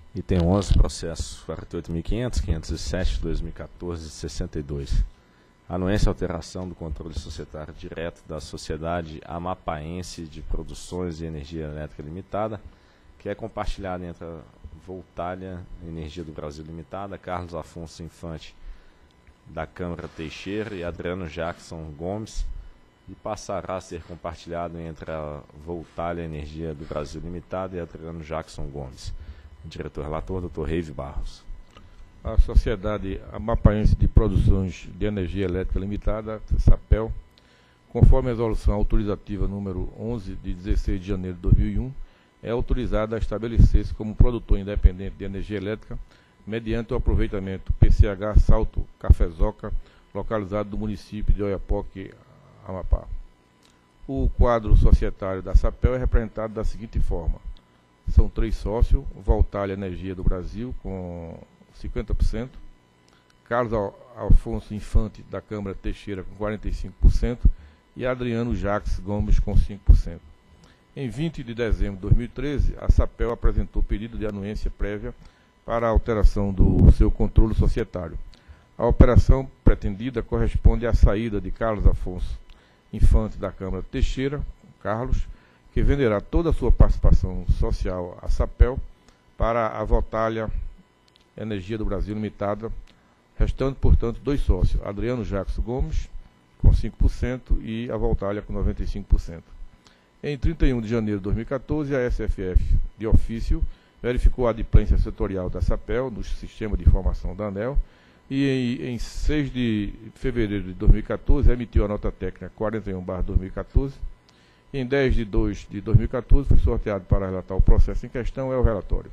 Item 11, processo 48.500, 507, 2014, 62. Anuência alteração do controle societário direto da Sociedade Amapaense de Produções de Energia Elétrica Limitada, que é compartilhada entre a Voltalia Energia do Brasil Limitada, Carlos Afonso Infante da Câmara Teixeira e Adriano Jackson Gomes, e passará a ser compartilhado entre a Voltalia Energia do Brasil Limitada e Adriano Jackson Gomes. Diretor relator, Dr. Reive Barros. A Sociedade Amapaense de Produções de Energia Elétrica Limitada, SAPEL, conforme a resolução autorizativa número 11 de 16 de janeiro de 2001, é autorizada a estabelecer-se como produtor independente de energia elétrica mediante o aproveitamento PCH Salto Cafezoca, localizado no município de Oiapoque, Amapá. O quadro societário da SAPEL é representado da seguinte forma: são 3 sócios: Voltalia Energia do Brasil, com 50%, Carlos Afonso Infante da Câmara Teixeira, com 45%, e Adriano Jacques Gomes, com 5%. Em 20 de dezembro de 2013, a SAPEL apresentou pedido de anuência prévia para a alteração do seu controle societário. A operação pretendida corresponde à saída de Carlos Afonso Infante da Câmara Teixeira, Carlos, que venderá toda a sua participação social à SAPEL para a Voltalia Energia do Brasil Limitada, restando, portanto, 2 sócios, Adriano Jacques Gomes, com 5%, e a Voltalia, com 95%. Em 31 de janeiro de 2014, a SFF, de ofício, verificou a adimplência setorial da SAPEL no sistema de informação da ANEEL e em 6 de fevereiro de 2014 emitiu a nota técnica 41/2014. Em 10 de 2 de 2014 foi sorteado para relatar o processo em questão. É o relatório.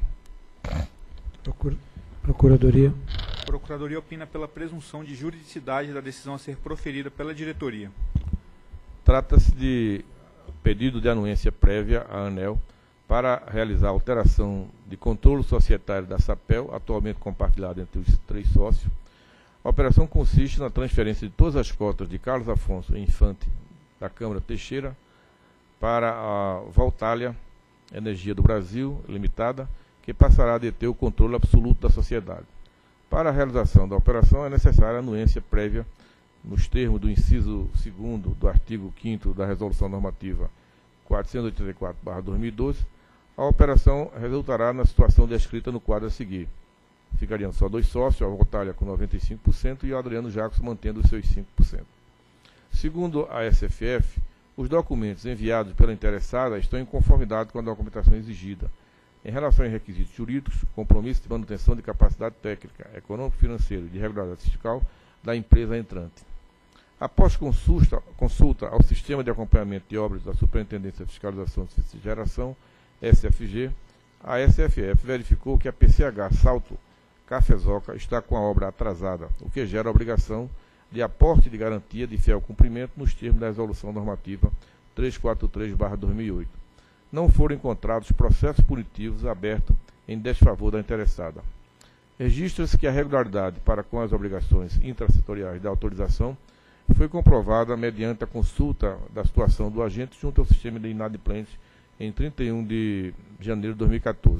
Procuradoria. A Procuradoria opina pela presunção de juridicidade da decisão a ser proferida pela diretoria. Trata-se de pedido de anuência prévia à ANEEL para realizar a alteração de controle societário da SAPEL, atualmente compartilhado entre os 3 sócios. A operação consiste na transferência de todas as cotas de Carlos Afonso Infante da Câmara Teixeira para a Voltalia Energia do Brasil Limitada, que passará a deter o controle absoluto da sociedade. Para a realização da operação é necessária a anuência prévia nos termos do inciso 2º do artigo 5º da Resolução Normativa 484/2012. A operação resultará na situação descrita no quadro a seguir. Ficariam só 2 sócios, a Voltalia com 95% e o Adriano Jacques mantendo os seus 5%. Segundo a SFF, os documentos enviados pela interessada estão em conformidade com a documentação exigida. Em relação aos requisitos jurídicos, compromisso de manutenção de capacidade técnica, econômico-financeira e de regularidade fiscal da empresa entrante. Após consulta ao Sistema de Acompanhamento de Obras da Superintendência de Fiscalização de Serviços de Geração, SFG, a SFF verificou que a PCH Salto Cafezoca está com a obra atrasada, o que gera a obrigação de aporte de garantia de fiel cumprimento nos termos da Resolução Normativa 343/2008. Não foram encontrados processos punitivos abertos em desfavor da interessada. Registra-se que a regularidade para com as obrigações intrasetoriais da autorização foi comprovada mediante a consulta da situação do agente junto ao sistema de inadimplentes em 31 de janeiro de 2014.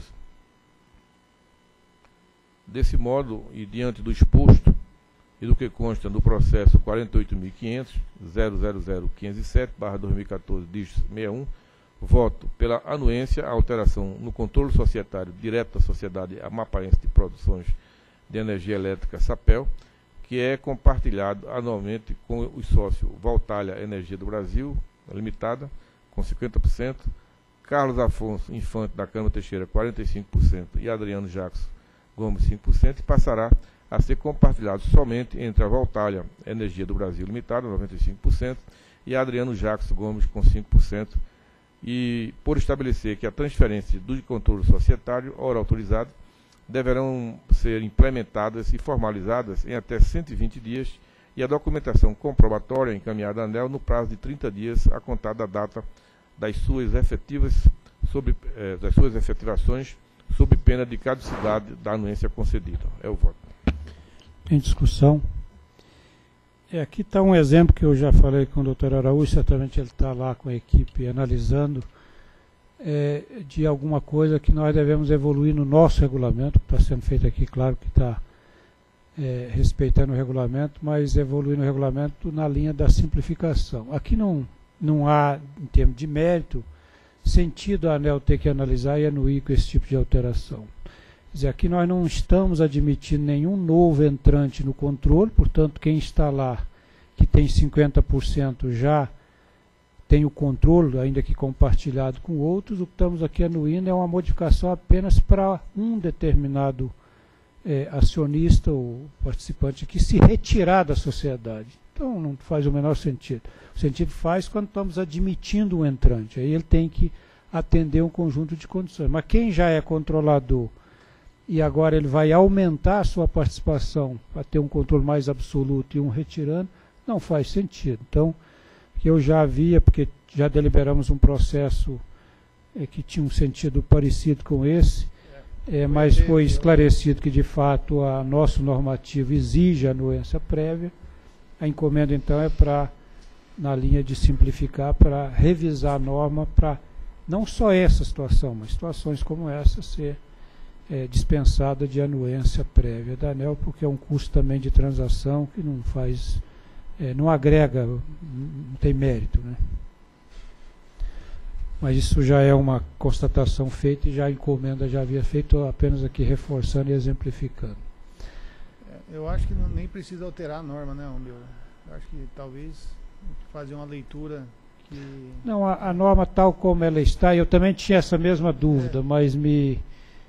Desse modo, e diante do exposto e do que consta no processo 48.500.000.507/2014, voto pela anuência à alteração no controle societário direto da Sociedade Amapaense de Produções de Energia Elétrica SAPEL, que é compartilhado anualmente com os sócios Voltalia Energia do Brasil Limitada, com 50%, Carlos Afonso Infante da Câmara Teixeira, 45%, e Adriano Jacques Gomes, 5%, e passará a ser compartilhado somente entre a Voltalia Energia do Brasil Limitada, 95%, e Adriano Jacques Gomes, com 5%, e por estabelecer que a transferência do controle societário, ora autorizado, deverão ser implementadas e formalizadas em até 120 dias e a documentação comprobatória encaminhada à ANEEL no prazo de 30 dias a contar da data das suas efetivações, sob pena de caducidade da anuência concedida. É o voto. Em discussão. Aqui está um exemplo que eu já falei com o Dr. Araújo, certamente ele está lá com a equipe analisando. de alguma coisa que nós devemos evoluir no nosso regulamento, que está sendo feito aqui, claro que está respeitando o regulamento, mas evoluir no regulamento na linha da simplificação. Aqui não há, em termos de mérito, sentido a ANEEL ter que analisar e anuir com esse tipo de alteração. Quer dizer, aqui nós não estamos admitindo nenhum novo entrante no controle, portanto, quem está lá, que tem 50% já tem o controle, ainda que compartilhado com outros. O que estamos aqui anuindo é uma modificação apenas para um determinado acionista ou participante que se retirar da sociedade. Então não faz o menor sentido. O sentido faz quando estamos admitindo um entrante. Aí ele tem que atender um conjunto de condições. Mas quem já é controlador e agora ele vai aumentar a sua participação para ter um controle mais absoluto e um retirando, não faz sentido. Então, que eu já havia, porque já deliberamos um processo que tinha um sentido parecido com esse, mas foi esclarecido que, de fato, a nosso normativo exige a anuência prévia. A encomenda, então, é para, na linha de simplificar, para revisar a norma para não só essa situação, mas situações como essa ser dispensada de anuência prévia da ANEEL, porque é um custo também de transação que não faz, não agrega, não tem mérito, né? Mas isso já é uma constatação feita e já a encomenda já havia feito, apenas aqui reforçando e exemplificando. Eu acho que nem precisa alterar a norma, né, Romeu? Eu acho que talvez fazer uma leitura que... Não, a norma tal como ela está, eu também tinha essa mesma dúvida, mas me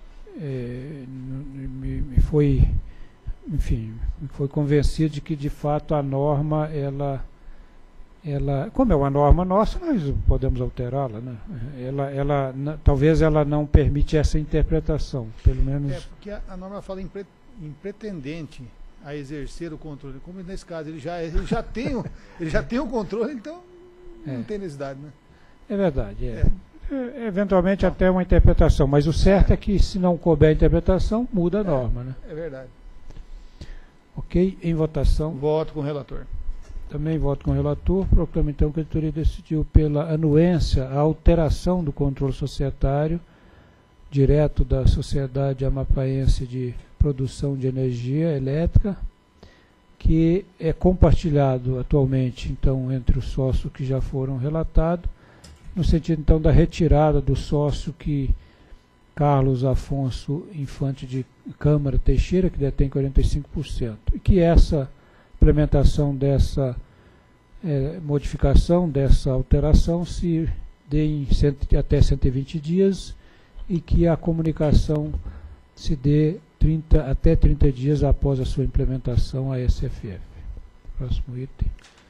foi, enfim, me foi convencido de que, de fato, a norma, ela como é uma norma nossa, nós podemos alterá-la, né? Talvez ela não permite essa interpretação, pelo menos... porque a norma fala em pretendente a exercer o controle, como nesse caso ele já tem o controle, então não tem necessidade, né? É verdade, eventualmente até uma interpretação, mas o certo é que, se não couber a interpretação, muda a norma, né? É verdade. Ok, em votação. Voto com o relator. Também voto com o relator. Proclamo então que a diretoria decidiu pela anuência a alteração do controle societário direto da Sociedade Amapaense de Produção de Energia Elétrica, que é compartilhado atualmente então entre os sócios que já foram relatados, no sentido então da retirada do sócio que Carlos Afonso Infante de Câmara Teixeira, que detém 45%, e que essa implementação dessa modificação, dessa alteração, se dê em até 120 dias e que a comunicação se dê até 30 dias após a sua implementação à SFF. Próximo item.